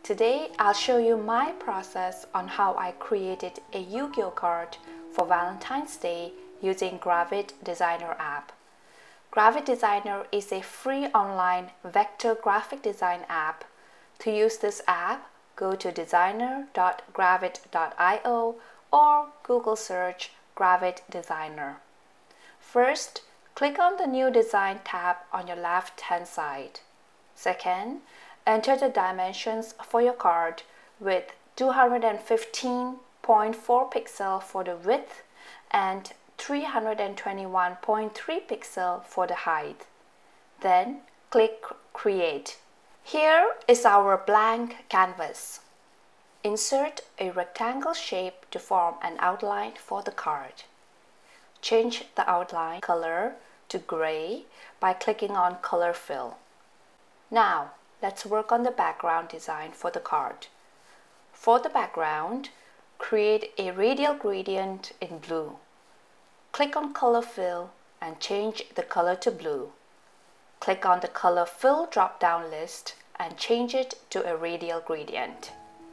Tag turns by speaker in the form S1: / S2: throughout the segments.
S1: Today, I'll show you my process on how I created a Yu-Gi-Oh card for Valentine's Day using Gravit Designer app. Gravit Designer is a free online vector graphic design app. To use this app, go to designer.gravit.io or Google search Gravit Designer. First, click on the New Design tab on your left-hand side. Second, enter the dimensions for your card with 215.4 pixel for the width and 321.3 pixel for the height. Then click Create. Here is our blank canvas. Insert a rectangle shape to form an outline for the card. Change the outline color to gray by clicking on Color Fill. Now, let's work on the background design for the card. For the background, create a radial gradient in blue. Click on Color Fill and change the color to blue. Click on the Color Fill drop-down list and change it to a radial gradient.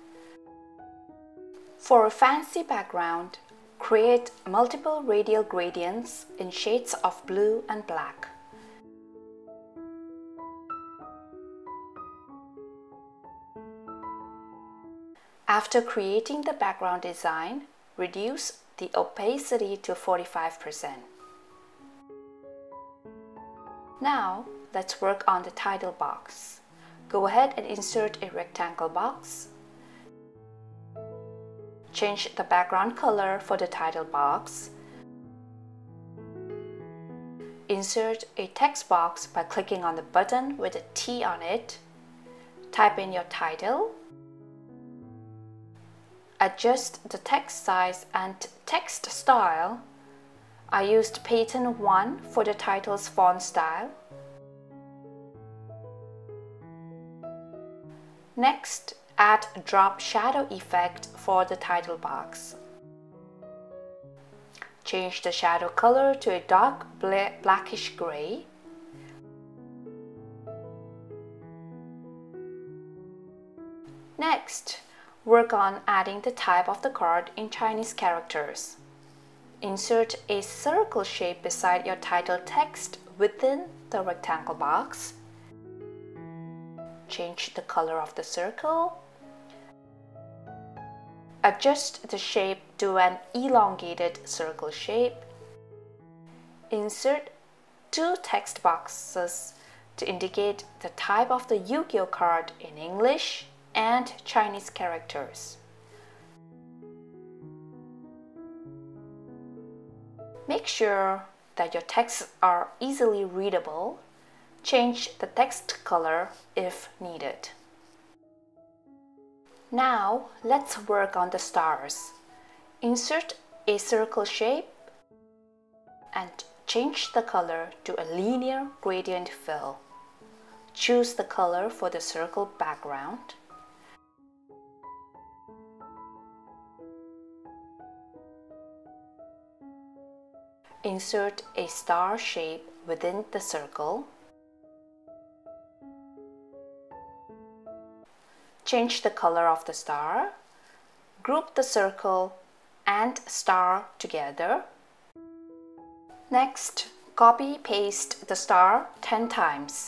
S1: For a fancy background, create multiple radial gradients in shades of blue and black. After creating the background design, reduce the opacity to 45%. Now, let's work on the title box. Go ahead and insert a rectangle box. Change the background color for the title box. Insert a text box by clicking on the button with a T on it. Type in your title. Adjust the text size and text style. I used Pattern 1 for the title's font style. Next, add drop shadow effect for the title box. Change the shadow color to a dark blackish gray. Next, work on adding the type of the card in Chinese characters. Insert a circle shape beside your title text within the rectangle box. Change the color of the circle. Adjust the shape to an elongated circle shape. Insert two text boxes to indicate the type of the Yu-Gi-Oh card in English and Chinese characters. Make sure that your texts are easily readable. Change the text color if needed. Now, let's work on the stars. Insert a circle shape and change the color to a linear gradient fill. Choose the color for the circle background. Insert a star shape within the circle. Change the color of the star. Group the circle and star together. Next, copy-paste the star 10 times.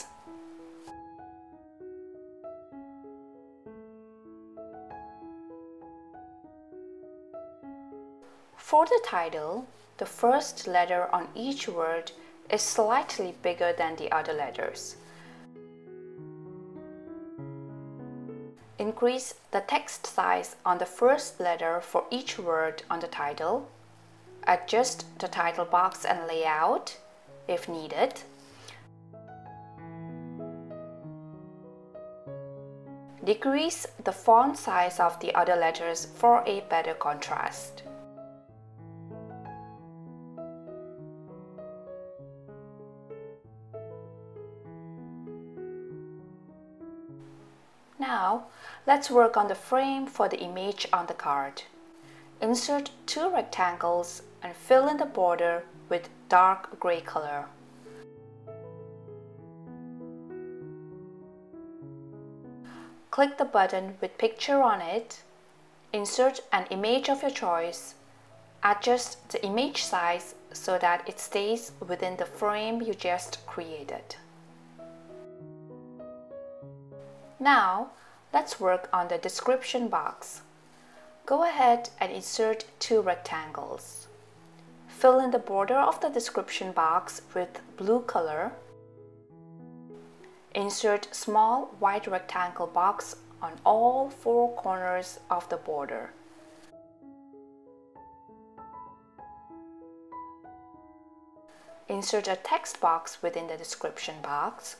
S1: For the title, the first letter on each word is slightly bigger than the other letters. Increase the text size on the first letter for each word on the title. Adjust the title box and layout if needed. Decrease the font size of the other letters for a better contrast. Now, let's work on the frame for the image on the card. Insert two rectangles and fill in the border with dark gray color. click the button with picture on it, insert an image of your choice, adjust the image size so that it stays within the frame you just created. Now, let's work on the description box. Go ahead and insert 2 rectangles. Fill in the border of the description box with blue color. Insert small white rectangle box on all 4 corners of the border. Insert a text box within the description box.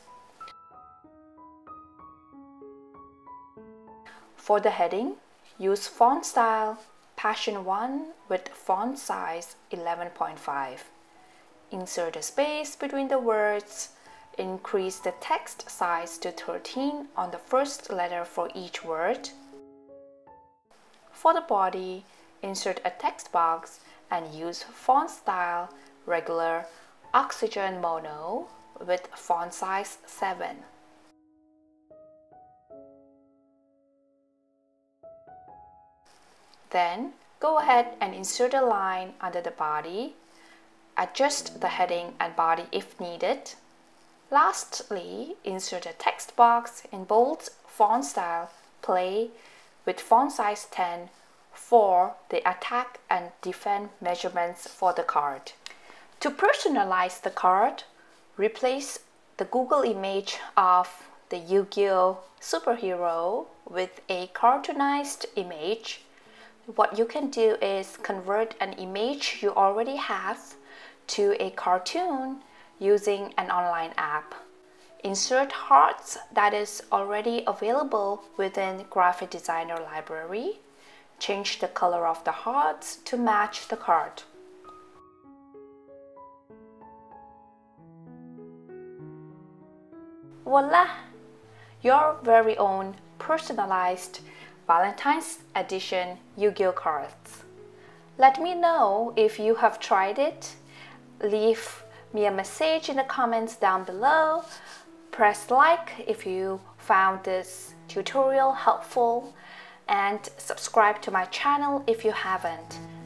S1: For the heading, use font style Passion 1 with font size 11.5. Insert a space between the words. Increase the text size to 13 on the first letter for each word. For the body, insert a text box and use font style Regular Oxygen Mono with font size 7. Then, go ahead and insert a line under the body. Adjust the heading and body if needed. Lastly, insert a text box in bold font style Play with font size 10 for the attack and defend measurements for the card. To personalize the card, replace the Google image of the Yu-Gi-Oh superhero with a cartoonized image. What you can do is convert an image you already have to a cartoon using an online app. Insert hearts that is already available within Gravit Designer library. Change the color of the hearts to match the card. Voila! Your very own personalized Valentine's edition Yu-Gi-Oh cards. Let me know if you have tried it. Leave me a message in the comments down below. Press like if you found this tutorial helpful and subscribe to my channel if you haven't.